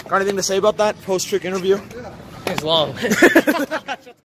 Got anything to say about that post-trick interview? It's long.